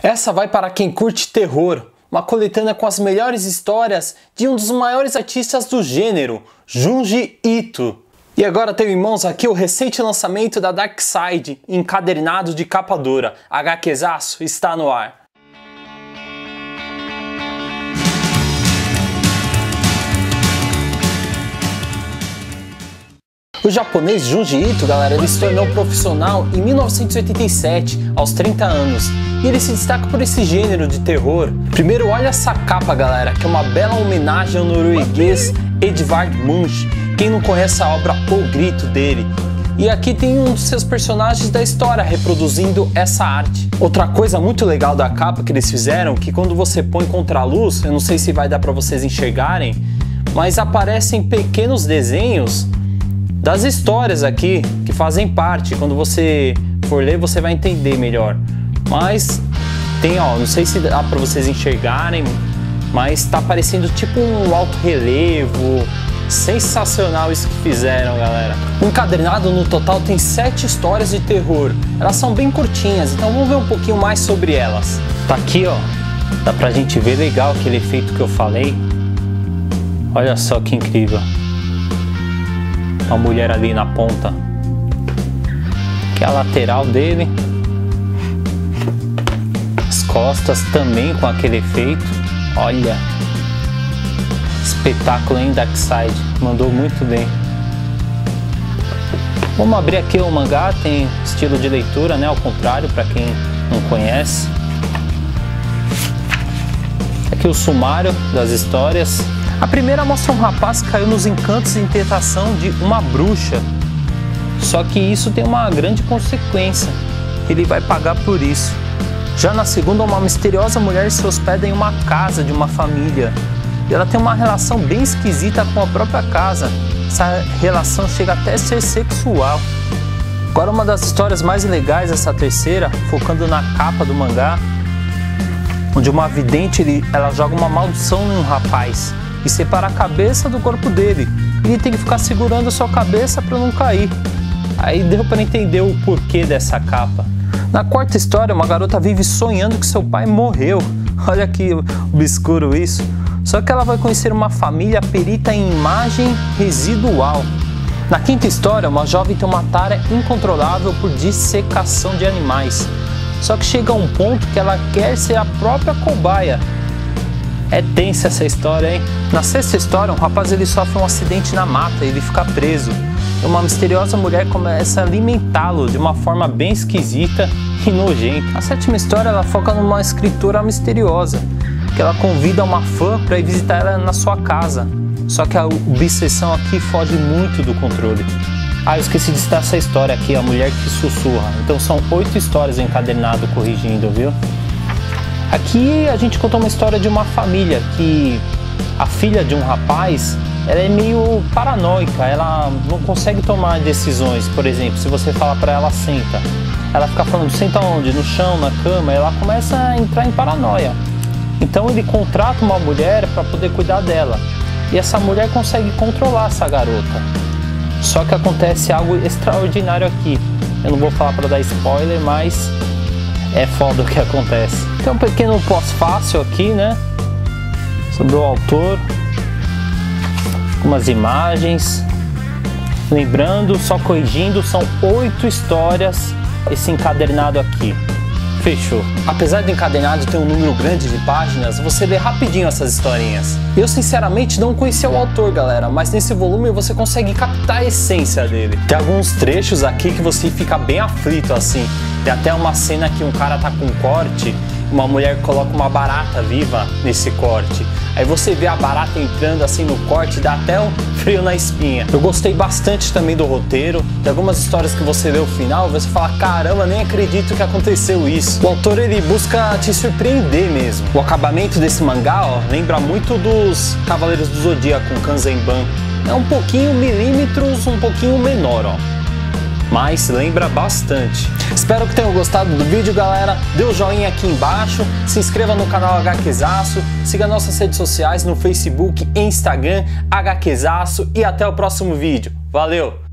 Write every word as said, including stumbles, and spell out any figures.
Essa vai para quem curte terror, uma coletânea com as melhores histórias de um dos maiores artistas do gênero, Junji Ito. E agora tenho em mãos aqui o recente lançamento da Dark Side, encadernado de capa dura. HQzaço está no ar. O japonês Junji Ito, galera, ele se tornou profissional em mil novecentos e oitenta e sete, aos trinta anos. E ele se destaca por esse gênero de terror. Primeiro, olha essa capa, galera, que é uma bela homenagem ao norueguês Edvard Munch. Quem não conhece a obra O Grito dele? E aqui tem um dos seus personagens da história reproduzindo essa arte. Outra coisa muito legal da capa que eles fizeram, que quando você põe contra a luz, eu não sei se vai dar para vocês enxergarem, mas aparecem pequenos desenhos das histórias aqui que fazem parte. Quando você for ler, você vai entender melhor. Mas tem, ó, não sei se dá para vocês enxergarem, mas tá parecendo tipo um alto relevo. Sensacional isso que fizeram, galera. O encadernado no total tem sete histórias de terror. Elas são bem curtinhas, então vamos ver um pouquinho mais sobre elas. Tá aqui, ó, dá pra gente ver legal aquele efeito que eu falei. Olha só que incrível. Uma mulher ali na ponta, que é a lateral dele. As costas também com aquele efeito. Olha, espetáculo, hein, Dark Side, mandou muito bem. Vamos abrir aqui o mangá, tem estilo de leitura, né, ao contrário, para quem não conhece. Aqui o sumário das histórias. A primeira mostra um rapaz que caiu nos encantos e tentação de uma bruxa. Só que isso tem uma grande consequência. Ele vai pagar por isso. Já na segunda, uma misteriosa mulher se hospeda em uma casa de uma família. E ela tem uma relação bem esquisita com a própria casa. Essa relação chega até a ser sexual. Agora, uma das histórias mais legais, essa terceira, focando na capa do mangá, onde uma vidente, ele, ela joga uma maldição em um rapaz e separa a cabeça do corpo dele. Ele tem que ficar segurando a sua cabeça para não cair. Aí deu para entender o porquê dessa capa. Na quarta história, uma garota vive sonhando que seu pai morreu. Olha que obscuro isso. Só que ela vai conhecer uma família perita em imagem residual. Na quinta história, uma jovem tem uma tara incontrolável por dissecação de animais. Só que chega a um ponto que ela quer ser a própria cobaia. É tensa essa história, hein? Na sexta história, um rapaz ele sofre um acidente na mata e ele fica preso. E uma misteriosa mulher começa a alimentá-lo de uma forma bem esquisita e nojenta. A sétima história, ela foca numa escritora misteriosa, que ela convida uma fã para ir visitar ela na sua casa. Só que a obsessão aqui foge muito do controle. Ah, eu esqueci de citar essa história aqui, a mulher que sussurra. Então são oito histórias encadernado corrigindo, viu? Aqui a gente conta uma história de uma família que a filha de um rapaz, ela é meio paranoica, ela não consegue tomar decisões. Por exemplo, se você falar para ela senta, ela fica falando senta onde? No chão, na cama, ela começa a entrar em paranoia. Então ele contrata uma mulher para poder cuidar dela. E essa mulher consegue controlar essa garota. Só que acontece algo extraordinário aqui. Eu não vou falar para dar spoiler, mas é foda o que acontece. Tem um pequeno pós-fácil aqui, né? Sobre o autor. Algumas imagens. Lembrando, só corrigindo, são oito histórias esse encadernado aqui. Fechou. Apesar do encadernado ter um número grande de páginas, você lê rapidinho essas historinhas. Eu sinceramente não conhecia o autor, galera, mas nesse volume você consegue captar a essência dele. Tem alguns trechos aqui que você fica bem aflito assim. Tem até uma cena que um cara tá com um corte, uma mulher coloca uma barata viva nesse corte. Aí você vê a barata entrando assim no corte, dá até um frio na espinha. Eu gostei bastante também do roteiro. Tem algumas histórias que você vê o final, você fala, caramba, nem acredito que aconteceu isso. O autor, ele busca te surpreender mesmo. O acabamento desse mangá, ó, lembra muito dos Cavaleiros do Zodíaco com Kanzenban. É um pouquinho milímetros, um pouquinho menor, ó. Mas lembra bastante. Espero que tenham gostado do vídeo, galera. Dê o joinha aqui embaixo, se inscreva no canal HQzaço, siga nossas redes sociais no Facebook e Instagram, HQzaço, e até o próximo vídeo. Valeu!